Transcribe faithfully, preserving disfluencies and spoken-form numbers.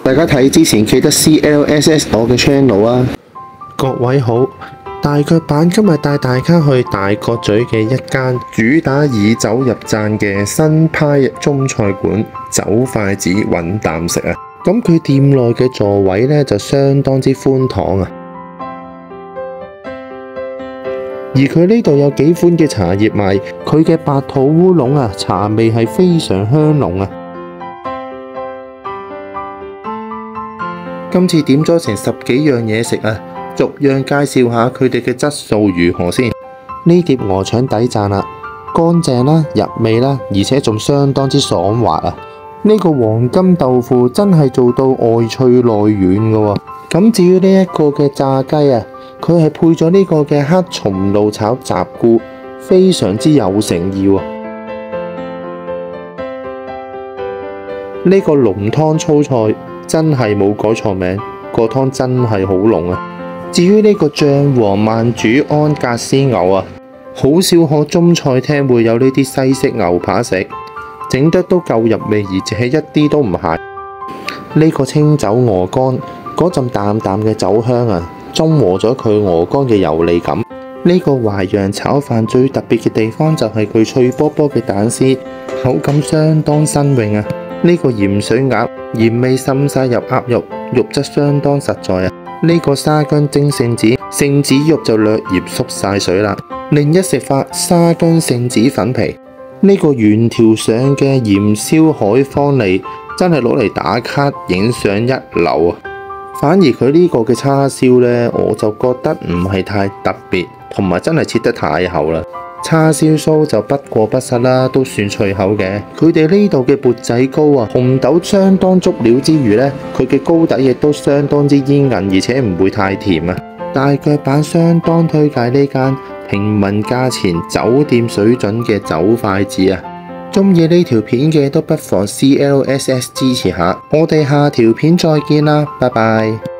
大家睇之前記得 C L S S 我嘅 channel 啊！ 各位好，大腳板今日帶大家去大角咀嘅一間主打以酒入讚嘅新派中菜館酒筷子揾啖食啊！咁佢店內嘅座位呢，就相當之寬敞啊，而佢呢度有幾款嘅茶葉賣，佢嘅白土烏龍啊，茶味係非常香濃啊！今次點咗成十幾樣嘢食啊，逐樣介紹下佢哋嘅質素如何先。呢碟鵝腸抵讚啦，乾淨啦，入味啦，而且仲相當之爽滑啊！呢個黃金豆腐真係做到外脆內軟噶喎。咁至於呢一個嘅炸雞啊，佢係配咗呢個嘅黑松露炒雜菇，非常之有誠意喎。呢個濃湯粗菜真係冇改錯名，個湯真係好濃啊！至於呢個醬皇慢煮安格斯牛啊，好少可中菜廳會有呢啲西式牛扒食。整得都夠入味，而且一啲都唔鹹。呢個清酒鵝肝，嗰陣淡淡嘅酒香啊，中和咗佢鵝肝嘅油膩感。呢個淮揚炒飯最特別嘅地方就係佢脆波波嘅蛋絲，口感相當新穎啊。呢個鹽水鴨，鹽味滲晒入鴨肉，肉質相當實在啊。呢個沙薑蒸聖子，聖子肉就略鹽縮晒水啦。另一食法，沙薑聖子粉皮。呢個原條上嘅鹽燒海芳利真係攞嚟打卡影相一流啊！反而佢呢個嘅叉燒呢，我就覺得唔係太特別，同埋真係切得太厚啦。叉燒酥就不過不失啦，都算脆口嘅。佢哋呢度嘅缽仔糕啊，紅豆相當足料之餘呢，佢嘅糕底亦都相當之煙韌，而且唔會太甜啊！大腳板相當推介呢間平民價錢酒店水準嘅酒筷子啊！鍾意呢條片嘅都不妨 C L S S 支持下，我哋下條片再見啦，拜拜。